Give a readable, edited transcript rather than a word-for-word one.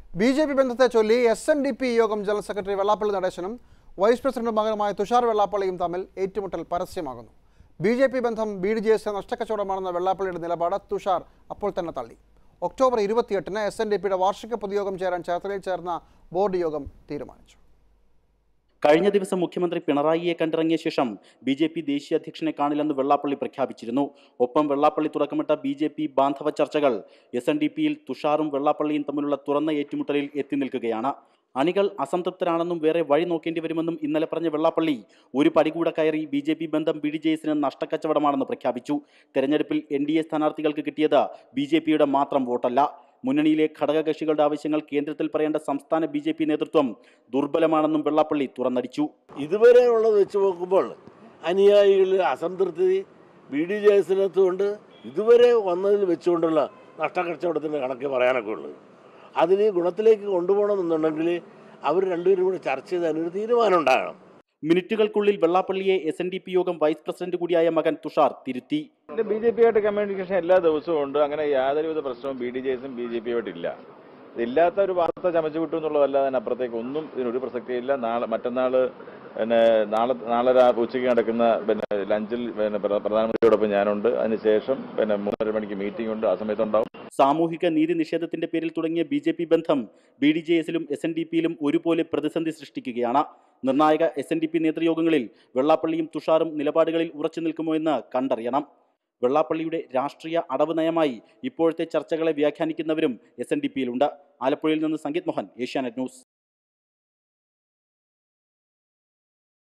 BJP ബന്ധത്തെ ചൊല്ലി SNDP യോഗം ജനറൽ സെക്രട്ടറി വെള്ളാപ്പള്ളി നടേശനും വൈസ് പ്രസിഡന്റ് മകനുമായ തുഷാർ വെള്ളാപ്പള്ളിയും തമ്മിൽ ഏറ്റുമുട്ടൽ പരസ്യമാകുന്നു. BJP ബന്ധം BDJS നഷ്ടക്കച്ചവടമാണെന്ന വെള്ളാപ്പള്ളിയുടെ നിലപാട് തുഷാർ അപ്പോൾ തന്നെ തള്ളി. ഒക്ടോബർ 28-ന് SNDPയുടെ വാർഷിക പൊതുയോഗം ചേരാൻ ചേർത്തലയിൽ ചേർന്ന ബോർഡ് യോഗം തീരുമാനിച്ചു. കഴിഞ്ഞ ദിവസം മുഖ്യമന്ത്രി പിണറായിയെ കണ്ടിറങ്ങിയ ശേഷം BJP ദേശീയ അധ്യക്ഷനെ കാണില്ലെന്ന് വെള്ളാപ്പള്ളി പ്രഖ്യാപിച്ചിരുന്നു. ഒപ്പം വെള്ളാപ്പള്ളി തുടക്കമിട്ട BJP ബാന്ധവ ചർച്ചകൾ SNDPയിൽ തുഷാറും വെള്ളാപ്പള്ളിയും തമ്മിലുള്ള തുറന്ന ഏറ്റുമുട്ടലിൽ എത്തി നിൽക്കുകയാണ്. അണികൾ അസംതൃപ്തരാണെന്നും വേറെ വഴി നോക്കേണ്ടി വരുമെന്നും ഇന്നലെ പറഞ്ഞ വെള്ളാപ്പള്ളി ഒരു പടി കൂടെ കയറി BJP ബന്ധം BDJSന് നഷ്ടക്കച്ചവടമാണെന്ന് പ്രഖ്യാപിച്ചു. തെരഞ്ഞെടുപ്പിൽ NDA സ്ഥാനാർത്ഥികൾക്ക് കിട്ടിയത് BJPയുടെ മാത്രം വോട്ടല്ല. മുന്നണിയിലെ ഘടകകക്ഷികളുടെ ആവശ്യങ്ങൾ കേന്ദ്രത്തിൽ പറയേണ്ട സംസ്ഥാന BJP നേതൃത്വം ദുർബലമാണെന്നും വെള്ളാപ്പള്ളി തുറന്നടിച്ചു. ഇതുവരെയുള്ളത് വെച്ച് നോക്കുമ്പോൾ അനുയായികളിൽ അസംതൃപ്തി BDJSനകത്തുകൊണ്ട് ഇതുവരെ വന്നതിൽ വെച്ചുകൊണ്ടുള്ള നഷ്ടക്കച്ചവടത്തിൻ്റെ കണക്ക് പറയാനൊക്കെ ഉള്ളത്. അതിന് ഗുണത്തിലേക്ക് കൊണ്ടുപോകണമെന്നുണ്ടെങ്കിൽ അവർ രണ്ടുപേരും കൂടി ചർച്ച ചെയ്ത് അതിനൊരു തീരുമാനം ഉണ്ടാകണം. മിനിറ്റുകൾക്കുള്ളിൽ വെള്ളാപ്പള്ളിയെ SNDP യോഗം വൈസ് പ്രസിഡന്റ് കൂടിയായ മകൻ തുഷാർ തിരുത്തി. BJP ആയിട്ട് കമ്മ്യൂണിക്കേഷൻ എല്ലാ ദിവസവും ഉണ്ട്. അങ്ങനെ യാതൊരുവിധ പ്രശ്നവും BDJSും BJP ആയിട്ട് ഇല്ല. ഇല്ലാത്ത ഒരു വാർത്ത ചമച്ചു വിട്ടു എന്നുള്ളതല്ലാതെ അതിനപ്പുറത്തേക്ക് ഒന്നും ഇതിനൊരു പ്രസക്തിയില്ല. മറ്റന്നാൾ നാളെ ഉച്ചയ്ക്ക് നടക്കുന്ന ലഞ്ചിൽ പ്രധാനമന്ത്രിയോടൊപ്പം ഞാനുണ്ട്. അതിനുശേഷം 3:30 മണിക്ക് മീറ്റിംഗ് ഉണ്ട്. ആ സമയത്തുണ്ടാവും. സാമൂഹിക നീതി നിഷേധത്തിന്റെ പേരിൽ തുടങ്ങിയ BJP ബന്ധം BDJSലും SNDPയിലും ഒരുപോലെ പ്രതിസന്ധി സൃഷ്ടിക്കുകയാണ്. നിർണായക SNDP നേതൃയോഗങ്ങളിൽ വെള്ളാപ്പള്ളിയും തുഷാറും നിലപാടുകളിൽ ഉറച്ചു നിൽക്കുമോ എന്ന് കണ്ടറിയണം. വെള്ളാപ്പള്ളിയുടെ രാഷ്ട്രീയ അടവ് നയമായി ഇപ്പോഴത്തെ ചർച്ചകളെ വ്യാഖ്യാനിക്കുന്നവരും SNDPയിലുണ്ട്. ആലപ്പുഴയിൽ നിന്ന് സംഗീത് മോഹൻ, ഏഷ്യാനെറ്റ് ന്യൂസ്.